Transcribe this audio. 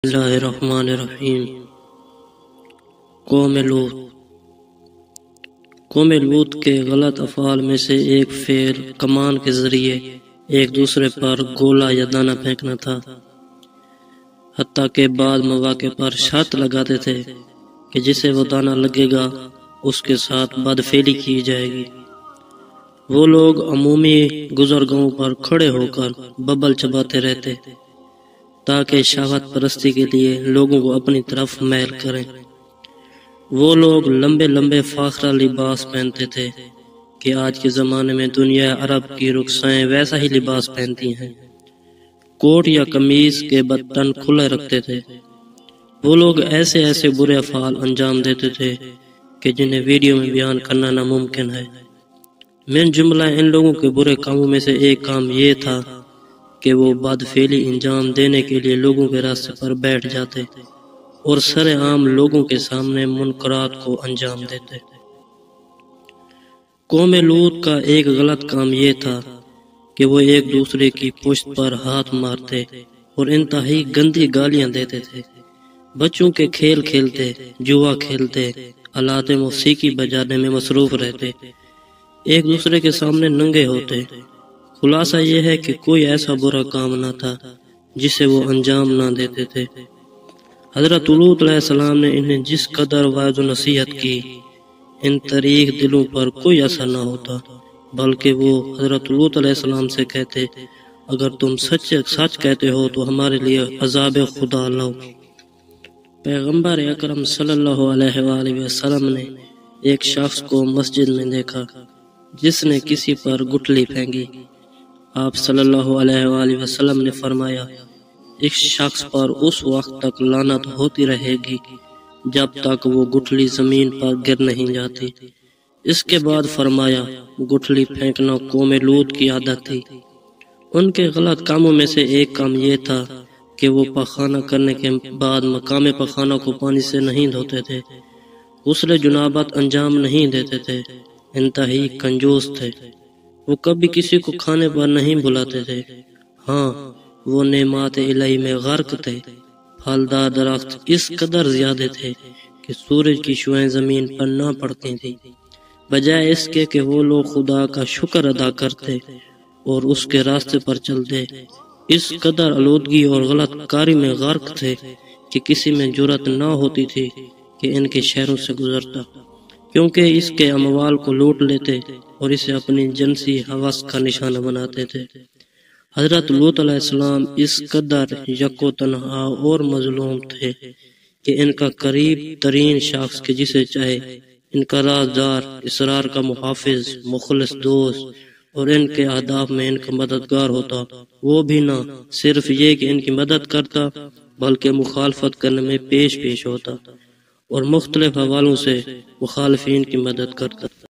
بسم اللہ الرحمن الرحیم۔ قوم لوط کے غلط افعال میں سے ایک فعل کمان کے ذریعے ایک دوسرے پر گولا یا دانہ پھینکنا تھا، حتیٰ کہ بعض مواقع پر شرط لگاتے تھے کہ جسے وہ دانہ لگے گا اس کے ساتھ بدفعلی کی جائے گی۔ وہ لوگ عمومی گزرگاہوں پر کھڑے ہو کر ببل چباتے رہتے تاکہ شہوت پرستی کے لیے لوگوں کو اپنی طرف میل کریں۔ وہ لوگ لمبے لمبے فاخرہ لباس پہنتے تھے کہ آج کے زمانے میں دنیا عرب کی رخصائیں ویسا ہی لباس پہنتی ہیں، کوٹ یا قمیض کے بٹن کھلے رکھتے تھے۔ وہ لوگ ایسے برے افعال انجام دیتے تھے کہ جنہیں ویڈیو میں بیان کرنا ناممکن ہے۔ من جملہ ان لوگوں کے برے کاموں میں سے ایک کام یہ تھا کہ وہ بدفعلی انجام دینے کے لیے لوگوں کے راستے پر بیٹھ جاتے اور سر عام لوگوں کے سامنے منکرات کو انجام دیتے۔ قوم لوط کا ایک غلط کام یہ تھا کہ وہ ایک دوسرے کی پشت پر ہاتھ مارتے اور انتہائی گندی گالیاں دیتے تھے۔ بچوں کے کھیل کھیلتے، جوا کھیلتے، آلات موسیقی بجانے میں مصروف رہتے، ایک دوسرے کے سامنے ننگے ہوتے۔ خلاصہ یہ ہے کہ کوئی ایسا برا کام نہ تھا جسے وہ انجام نہ دیتے تھے۔ حضرت لوط علیہ السلام نے انہیں جس قدر وعظ و نصیحت کی، ان طریق دلوں پر کوئی اثر نہ ہوتا، بلکہ وہ حضرت لوط علیہ السلام سے کہتے، اگر تم سچ کہتے ہو تو ہمارے لیے عذاب خدا لاؤ۔ پیغمبر اکرم صلی اللہ علیہ وآلہ وسلم نے ایک شخص کو مسجد میں دیکھا جس نے کسی پر گٹھلی پھینکی۔ آپ صلی اللہ علیہ وآلہ وسلم نے فرمایا، اس شخص پر اس وقت تک لعنت ہوتی رہے گی جب تک وہ گٹھلی زمین پر گر نہیں جاتی۔ اس کے بعد فرمایا، گٹھلی پھینکنا قوم لوط کی عادت تھی۔ ان کے غلط کاموں میں سے ایک کام یہ تھا کہ وہ پخانہ کرنے کے بعد مقام پخانہ کو پانی سے نہیں دھوتے تھے، غسل جنابت انجام نہیں دیتے تھے، انتہائی کنجوس تھے۔ وہ کبھی کسی کو کھانے پر نہیں بلاتے تھے۔ ہاں، وہ نعمات الہی میں غرق تھے۔ پھلدار درخت اس قدر زیادہ تھے کہ سورج کی شعاعیں زمین پر نہ پڑتی تھیں، بجائے اس کے کہ وہ لوگ خدا کا شکر ادا کرتے اور اس کے راستے پر چلتے۔ اس قدر آلودگی اور غلط کاری میں غرق تھے کہ کسی میں جرأت نہ ہوتی تھی کہ ان کے شہروں سے گزرتا، کیونکہ اس کے اموال کو لوٹ لیتے اور اسے اپنی جنسی ہوس کا نشانہ بناتے تھے۔ حضرت لوط علیہ السلام اس قدر یک و تنہا اور مظلوم تھے کہ ان کا قریب ترین شخص کہ جسے چاہے ان کا رازدار، اسرار کا محافظ، مخلص دوست اور ان کے اہداف میں ان کا مددگار ہوتا، وہ بھی نہ صرف یہ کہ ان کی مدد کرتا بلکہ مخالفت کرنے میں پیش ہوتا اور مختلف حوالوں سے مخالفین کی مدد کرتا۔